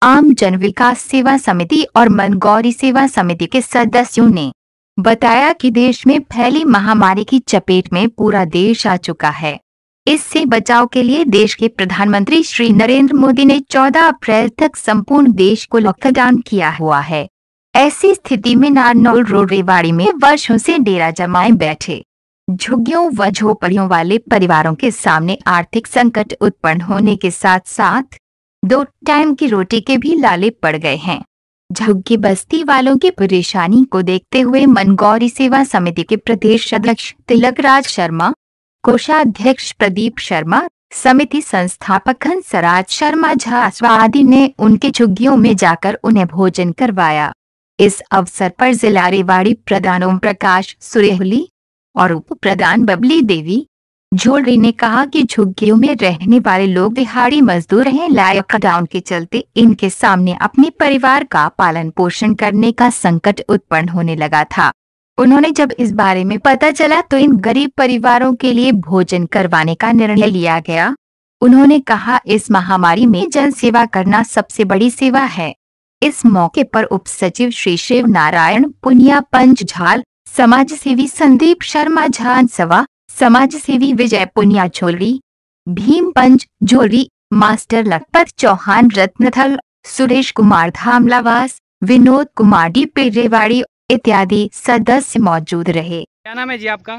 आम जन विकास सेवा समिति और मनगौरी सेवा समिति के सदस्यों ने बताया कि देश में फैली महामारी की चपेट में पूरा देश आ चुका है। इससे बचाव के लिए देश के प्रधानमंत्री श्री नरेंद्र मोदी ने 14 अप्रैल तक संपूर्ण देश को लॉकडाउन किया हुआ है। ऐसी स्थिति में नारनौल रोड रेवाड़ी में वर्षों से डेरा जमाए बैठे झुग्गियों व झोपड़ियों वाले परिवारों के सामने आर्थिक संकट उत्पन्न होने के साथ साथ 2 टाइम की रोटी के भी लाले पड़ गए हैं। झुग्गी बस्ती वालों की परेशानी को देखते हुए मनगौरी सेवा समिति के प्रदेश अध्यक्ष तिलकराज शर्मा, कोषाध्यक्ष प्रदीप शर्मा, समिति संस्थापक हंसराज शर्मा झा आदि ने उनके झुग्गियों में जाकर उन्हें भोजन करवाया। इस अवसर पर जिला रेवाड़ी प्रधान ओम प्रकाश सुरेहली और उप प्रधान बबली देवी झोलरी ने कहा कि झुग्गियों में रहने वाले लोग दिहाड़ी मजदूर हैं। लॉकडाउन के चलते इनके सामने अपने परिवार का पालन पोषण करने का संकट उत्पन्न होने लगा था। उन्होंने जब इस बारे में पता चला तो इन गरीब परिवारों के लिए भोजन करवाने का निर्णय लिया गया। उन्होंने कहा, इस महामारी में जन सेवा करना सबसे बड़ी सेवा है। इस मौके पर उप सचिव श्री शिव नारायण पुनिया पंच झाल, समाज सेवी संदीप शर्मा झांसवा, समाज सेवी विजय पुनिया झोलरी, भीम पंच झोलरी, मास्टर लखपत चौहान रत्नथल, सुरेश कुमार धामलावास, विनोद कुमार डी रेवाड़ी इत्यादि सदस्य मौजूद रहे। क्या नाम है जी आपका?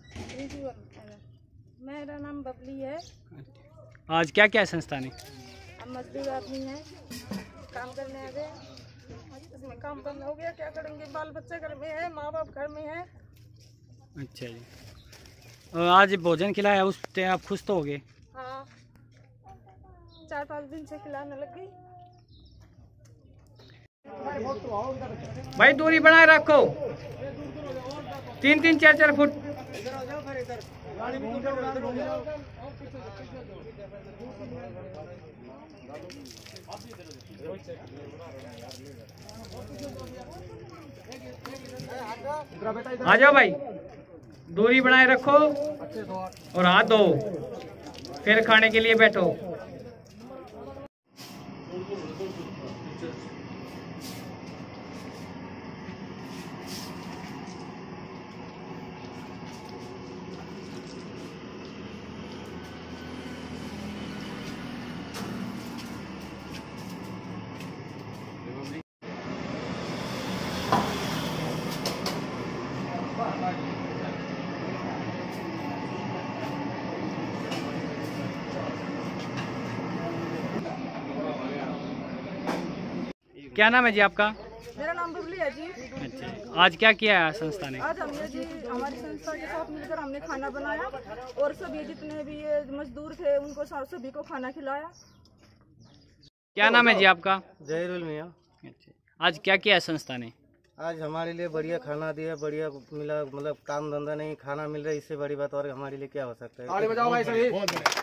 मेरा नाम बबली है। आज क्या क्या है संस्था ने? हम मजदूर आदमी हैं, काम करने आ गए। इसमें काम बंद हो गया, क्या करेंगे? बाल बच्चे घर में है, माँ बाप घर में है। अच्छा जी, आज भोजन खिलाया उससे आप खुश तो हो गए? हाँ, 4-5 दिन से खिलाने लगी। भाई दूरी बनाए रखो, 3-3, 4-4 फुट। आ जाओ भाई, दूरी बनाए रखो और हाथ धो, फिर खाने के लिए बैठो। क्या नाम है जी आपका? मेरा नाम बबली है जी। अच्छा, आज क्या किया है संस्था ने? आज हमने जी हमारी संस्था के साथ मिलकर हमने खाना बनाया और सभी जितने भी ये मजदूर थे उनको सभी को खाना खिलाया। क्या नाम है जी आपका? जहीरुल मियाँ। अच्छा, आज क्या किया है संस्था ने? आज हमारे लिए बढ़िया खाना दिया, बढ़िया मिला, मतलब काम धंधा नहीं खाना मिल रहा है, इससे बड़ी बात और हमारे लिए क्या हो सकता है।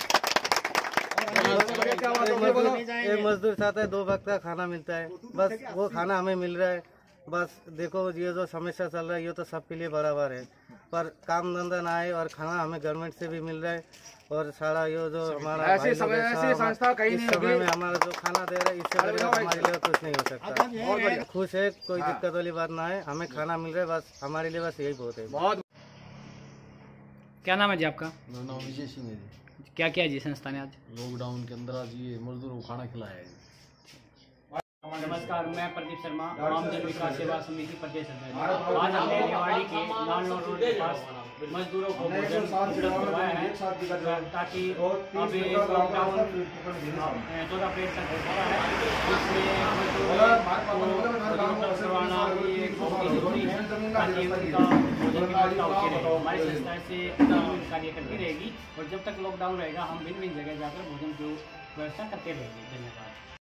एक मजदूर साथ है, 2 वक्त का खाना मिलता है, बस वो खाना हमें मिल रहा है। बस देखो ये जो समस्या चल रहा है ये तो सबके लिए बराबर है, पर काम धंधा ना है और खाना हमें गवर्नमेंट से भी मिल रहा है और सारा ये जो हमारा ऐसी संस्था कहीं नहीं समय में हमारा जो खाना दे रहा है इससे हमारे लिए कुछ नहीं हो सकता। खुश है, कोई दिक्कत वाली बात ना है, हमें खाना मिल रहा है, बस हमारे लिए बस यही बहुत है। क्या नाम है जी आपका? मेरा नाम विजय सिंह है जी। क्या किया जी संस्था ने आज? लॉकडाउन के अंदर आज ये मजदूरों को खाना खिलाया है। नमस्कार, मैं प्रदीप शर्मा, आम जन विकास सेवा समिति प्रदेश अध्यक्ष। आज हमने रेवाड़ी के नारनौल रोड के पास मजदूरों को भोजन उपलब्ध करवाया है ताकि अभी लॉकडाउन 14 अप्रैल तक हो रहा है, इसमें मजदूरों को भोजन उपलब्ध करवाना ये बहुत ही जरूरी है ताकि उनका भोजन की व्यवस्था होती रहे। हमारी संस्था से कार्य करती रहेगी और जब तक लॉकडाउन रहेगा हम भिन्न भिन्न जगह जाकर भोजन की व्यवस्था करते रहेंगे। धन्यवाद।